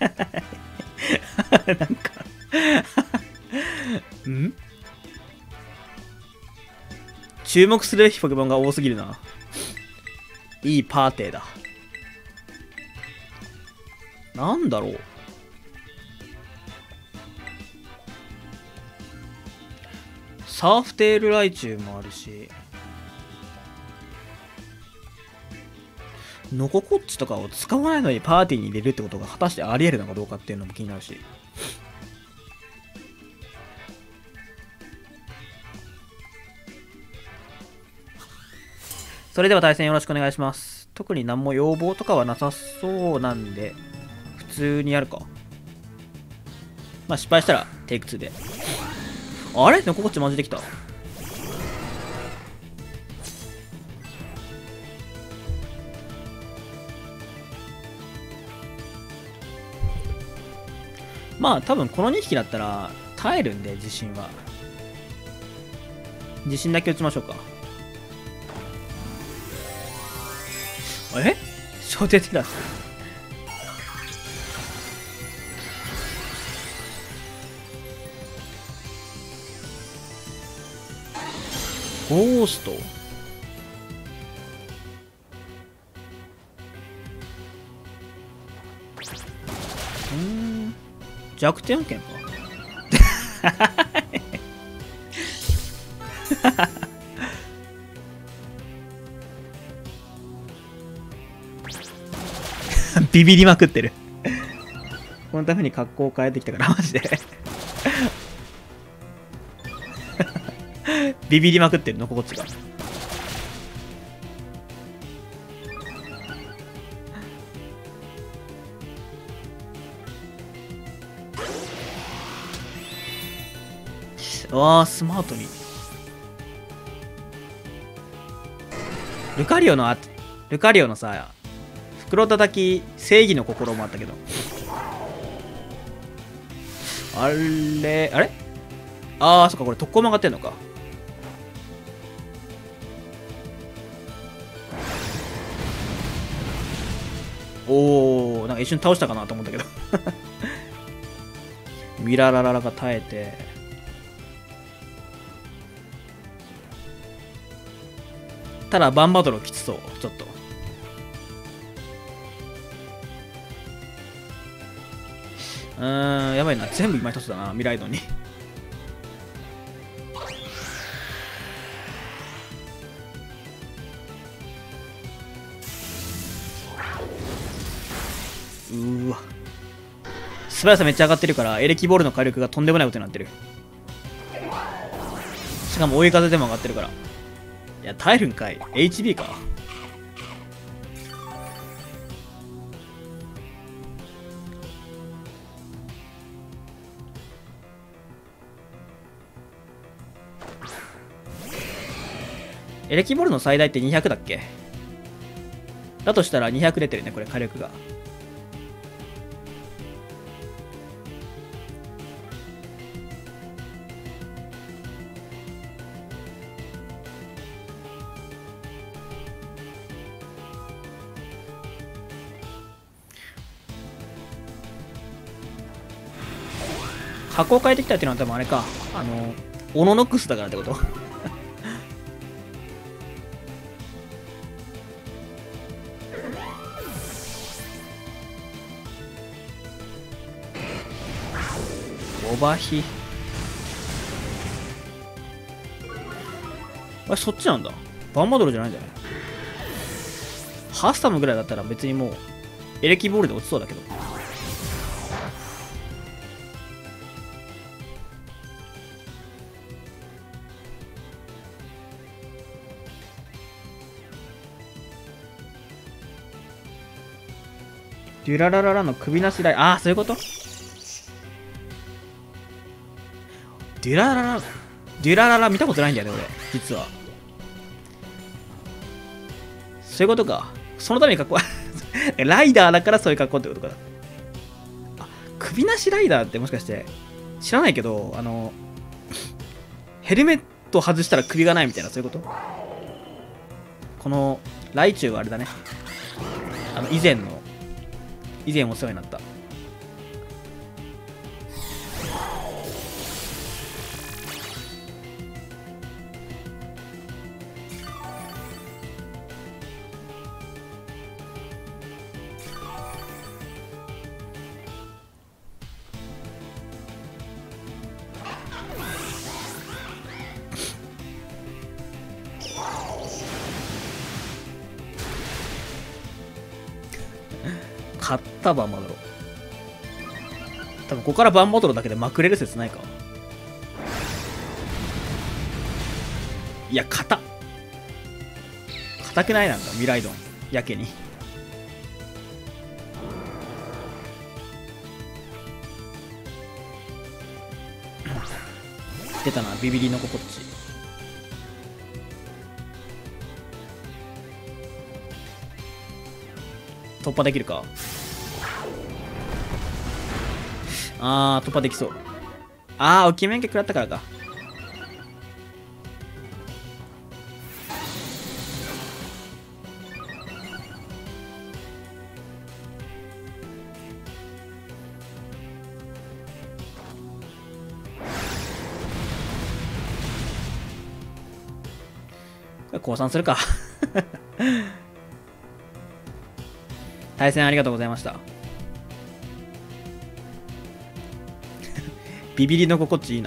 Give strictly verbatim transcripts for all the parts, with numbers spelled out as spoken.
なんかん注目するべきポケモンが多すぎるな。いいパーティーだ。なんだろう。サーフテールライチュウもあるし、ノココッチとかを使わないのにパーティーに入れるってことが果たしてあり得るのかどうかっていうのも気になるし。それでは対戦よろしくお願いします。特に何も要望とかはなさそうなんで、普通にやるか。まあ失敗したらテイクツーで。あれノココッチマジできた。まあ多分このにひきだったら耐えるんで、自信は。自信だけ打ちましょうか。え小手テラス。ゴースト。うーん。弱点案件か。ビビりまくってる。このために格好を変えてきたからマジでビビりまくってるのこっちが。わあスマートにルカリオのあルカリオのさ袋叩き正義の心もあったけど、あれあれああそっか、これ特攻曲がってんのか。おお、なんか一瞬倒したかなと思ったけどミララララが耐えて、ただバンバドロきつそう。ちょっとうーん、やばいな。全部今一つだな、ミライドに。うーわ。素早さめっちゃ上がってるから、エレキボールの火力がとんでもないことになってる。しかも追い風でも上がってるから。いや、耐えるんかい。エイチビー か。エレキボールの最大ってにひゃくだっけ。だとしたらにひゃく出てるね、これ火力が。箱を変えてきたっていうのは多分あれか。あの、オノノックスだからってことオバヒ。あれ、そっちなんだ。バンバドルじゃないんだね。ハッサムぐらいだったら別にもう、エレキボールで落ちそうだけど。デュララララの首なしライ、ああ、そういうこと。デュラララ、デュラララ見たことないんだよね、俺。実は。そういうことか。そのために格好、ライダーだからそういう格好ってことか。あ、首なしライダーってもしかして、知らないけど、あの、ヘルメット外したら首がないみたいな、そういうこと。この、ライチュウはあれだね。あの、以前の、以前お世話になった。 買ったバンマドロ。多分ここからバンマドロだけでまくれる説ないか。いや、硬っ。硬くない？なんかミライドンやけに。出たな、ビビリの心地。突破できるか。あー、突破できそう。あー、置き免許食らったからか。降参するか。対戦ありがとうございました。ビビリの心地いいな。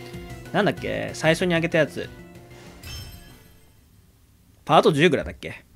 なんだっけ最初にあげたやつ。パートじゅうぐらいだっけ。